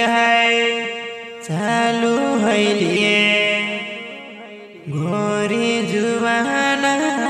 गाय चालू हइलिए घोरी जुबान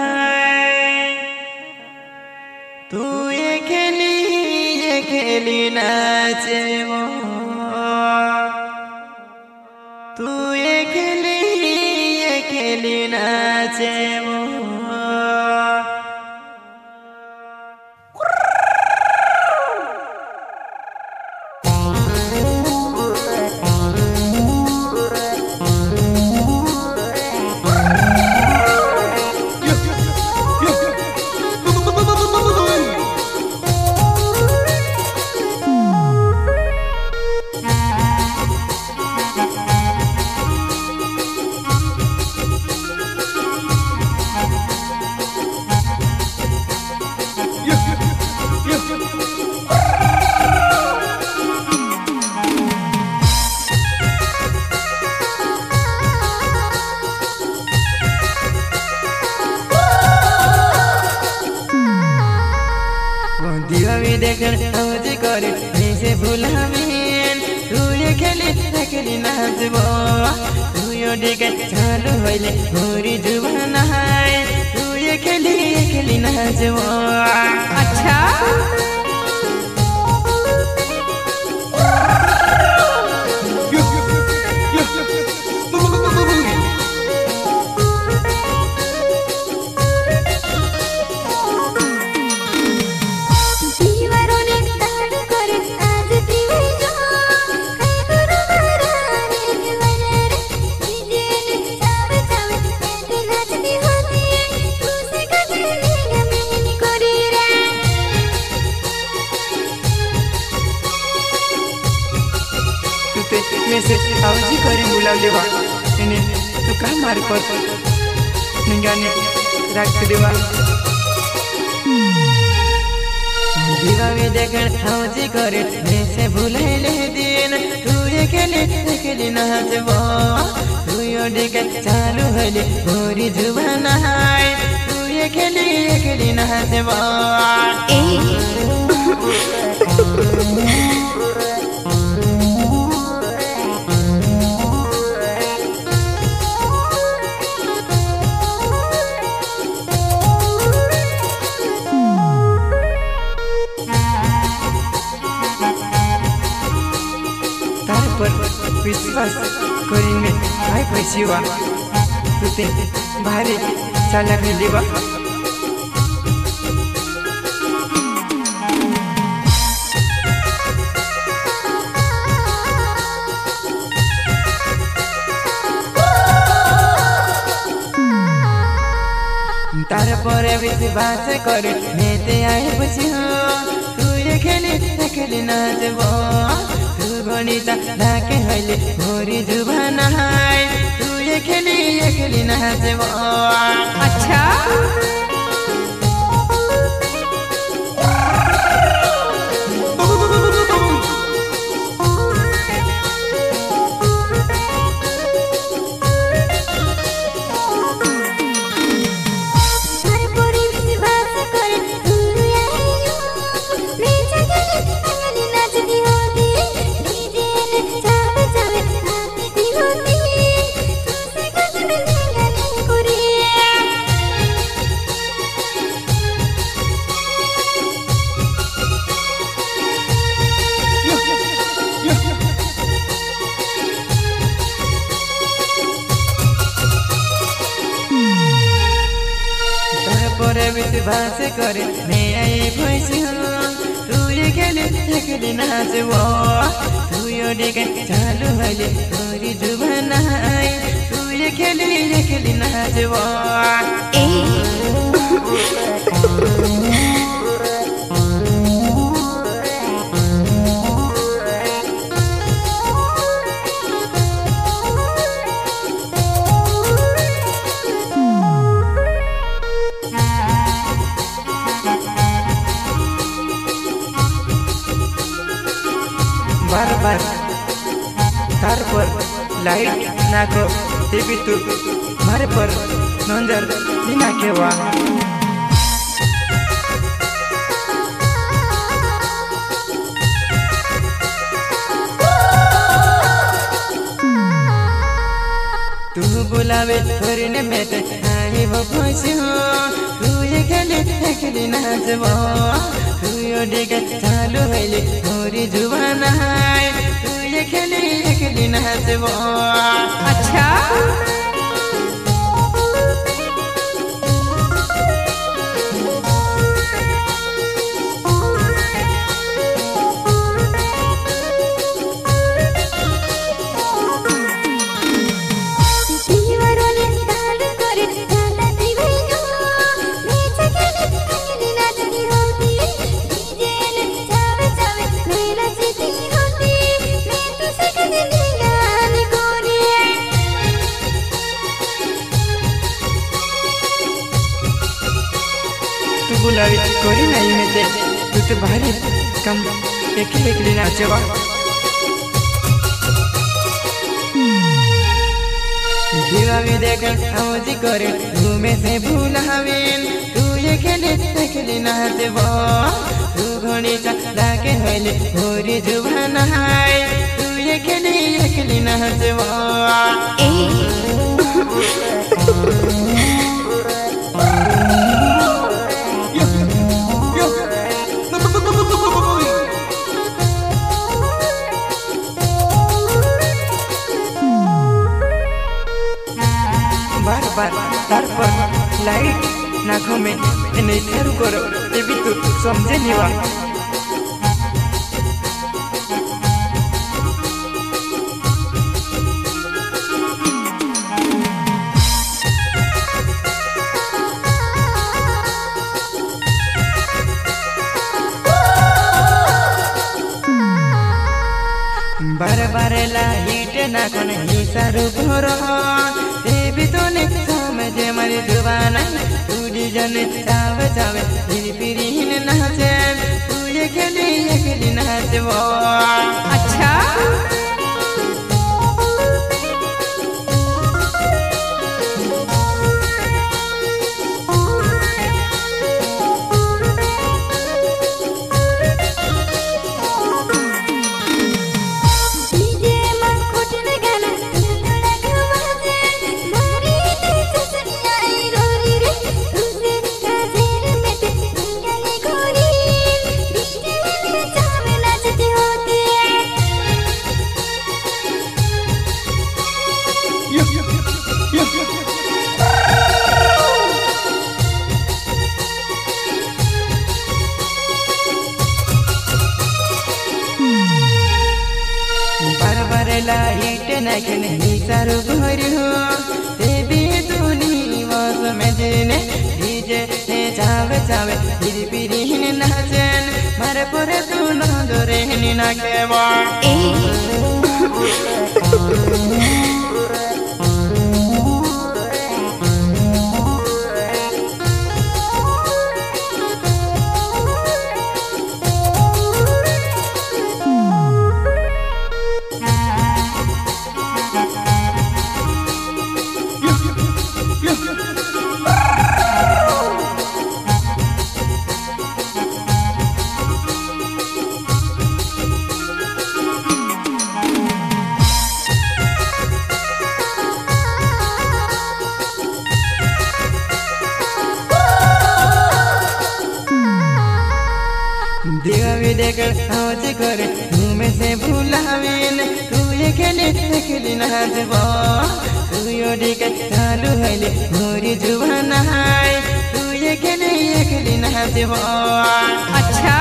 तू ये खेली नाचे वो तू ये खेली नाचे वो देखन औजी करे ऐसे भुलामीन तू ये खेली नाचबो तू यो डिके चालू होइले घोरी जुबान हाय तू ये खेली नाचबो अच्छा मैसेज औजी करे बुलावले बा एने तू का मारे पर निगाने रख देवा दीवावे देखन औजी करे ऐसे भुलाइले दिन तू ये खेली नाचबो तू यो डिके चालू होइले घोरी जुबान हाय तू ये खेली नाचबो पर विश्वास करीने काय पैसिवा तू ते भारी चालक दिवा तार पर विश्वास करे नेते आए पछियो तू ये खेली नाचबो गणिता ढाके हइले घोरी जुबान हाय तू ये खेली नाचबो अच्छा विश्वास करे मैं आई पैसी तू ये खेली नाचबो तू यो डिके चालू होइले घोरी जुबान हाय तू ये खेली नाचबो बार बार तार पर लाइट नाको टीवी तू मारे पर नजर बिना केवा बुलावे थोरने में आई वो खुशी हो तू ये खेली नाचबो तू यो डिगे चालू हैले मोरी जुबान है तू ये खेली नाचबो। अच्छा बुलावी कोरी नहीं में ते तू तो भारी कम एकली नाचबा। दीवावी देखकर आवाज़ करे घूमे से भूलावेन तू ये खेली नाचबो तू घोड़ी चला के होले मोरी जुबान है तू ये खेली नाचबो। बार तार पर लाइट नाखों में नहीं शुरू करो ये भी तू समझे नहीं वा। बार बार लाइट नाखों नहीं शुरू करो भी तो ने समझे मरी जुबान तू जन चावे चावे फिर फिर ही नाचे तू ये खेली नाचबो। अच्छा लाइट नाके नहीं सारू घर हो ते भी तूनी वास में देने डीजे ने चावे चावे फिर फिर ही नाचन मारे पूरे तू ना दोरे ही नाके वा। दीवावी देखकर आवाज़ करे घूमे से भूलावेन तू ये खेली नाचबो तू यो डिगे चालू हैले मोरी जुबान है तू ये खेली नाचबो। अच्छा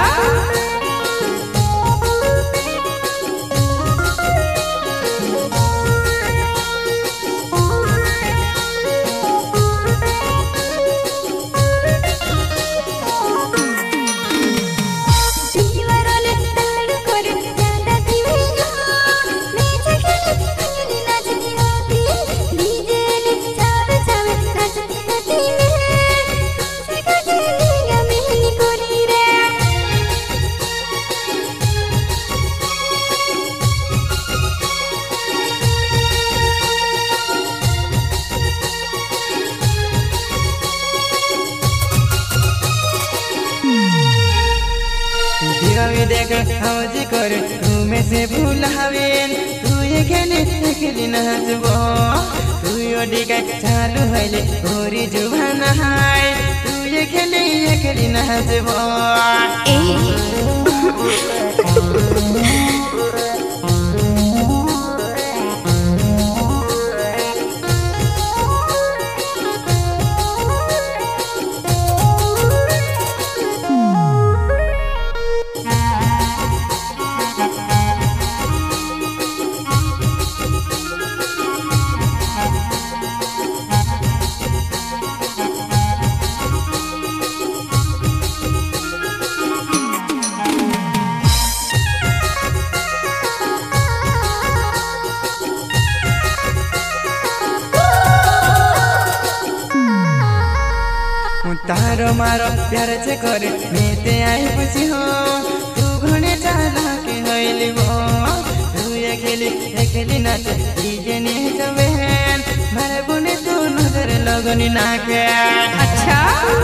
दीवावी देखकर आवाज़ करे घूमे से भूलावेन तू ये खेली नाचबो तू तुयो डिका चालू हले गोरी जुबान हाय तू ये खेली नाचबो तारो मारो प्यार से करे मेते आई खुशी हो तू घणे चाला के होइली वो तू ये खेली नाच डीजे ने जवेन मारे बुने तू नजर लगनी नाके अच्छा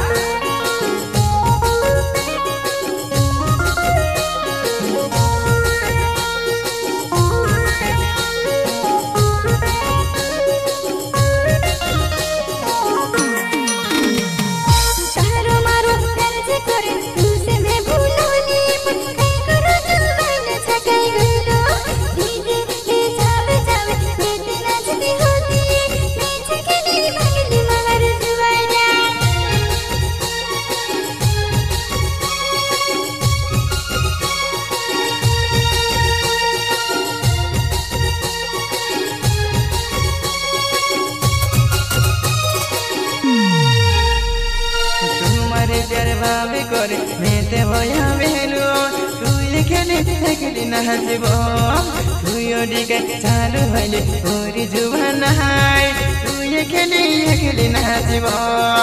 प्यार भावे करे मेते भया बेलु तू ये खेली नाचबो तू यो डिका चालू हले गोरी जुबान हाय तू ये खेली नाचबो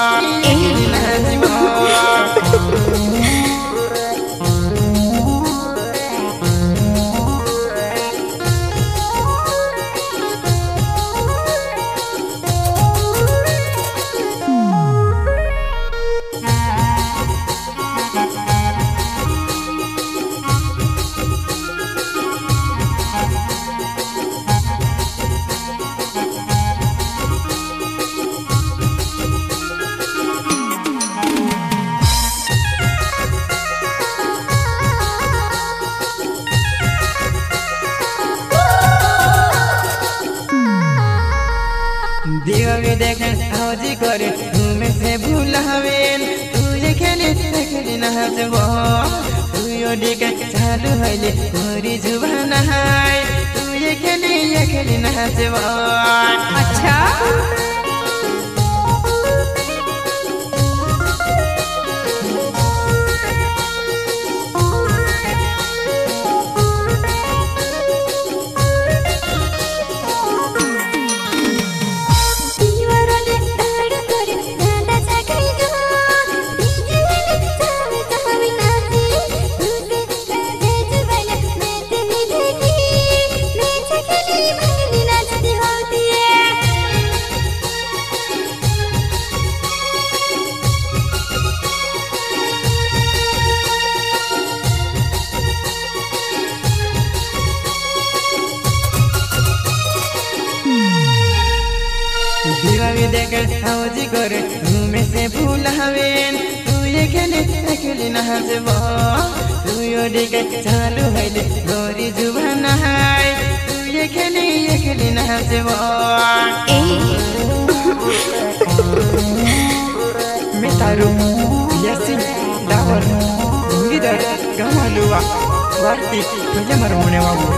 दिवाली देखन हौजी करे तुम्हें से भूलावेन तू ये खेली नाचबो तू यो डिका चालू हले गोरी जुबान हाय तू ये खेली नाचबो अच्छा दिवाली देखन हौजी करे तुम्हें से भूलावेन तू ये खेली नाचबो तू यो डिका चालू हले गोरी जुबान हाय तू ये खेली नाचबो मेतारू यासी दावर गिदर गमालुवा वार्ती तुझे मरमुने वाबू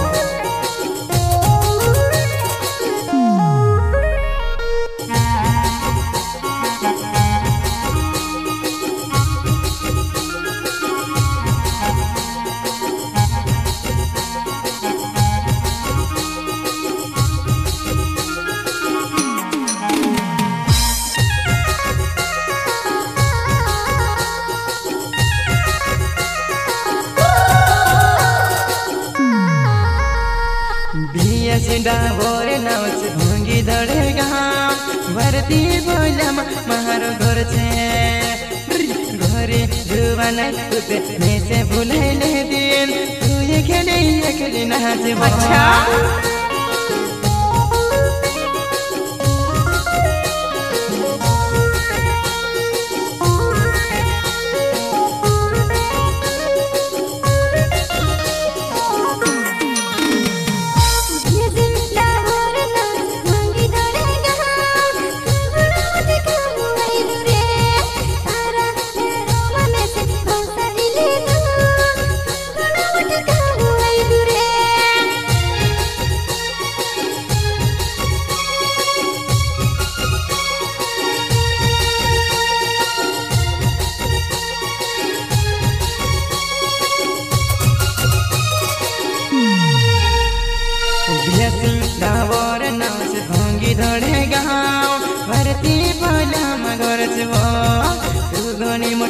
सिंडा भोरे नाच भंगी धड़ेगा भरती बोलम मारो घर छे घरे जुबान तुते में से भूले दिन तू ये खेली नाच अच्छा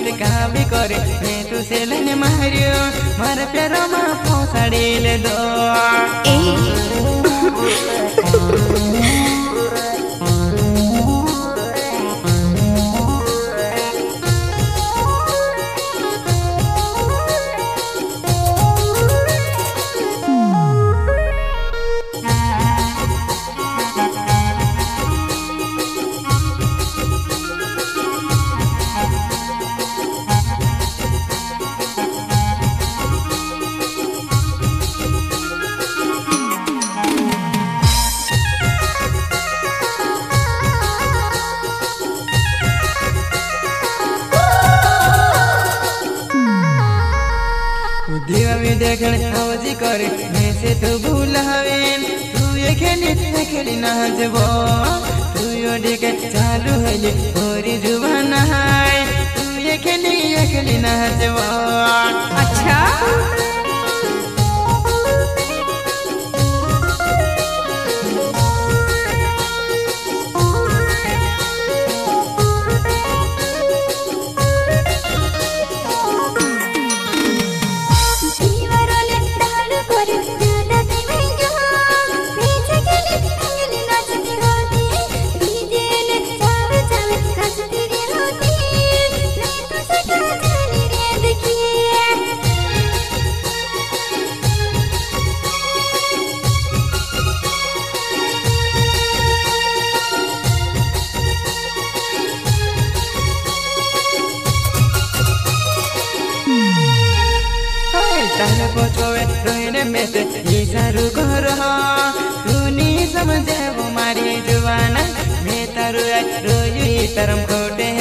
मत काबी करे मैं तुसे लेने मारियो मार प्यारो मा फौसाड़ी ले दो दीवा में देखण हवजी करे मैं से तू भूलावेन तू ये खेली नाचबो तू यो डिके चालू हले होरी जुबान हाय तू ये खेली नाचबो अच्छा तारे पोछोवे रोहिने में से इशारू करो तू नी समझे वो मारी जुबाना मैं तारू रोई तरम कोटे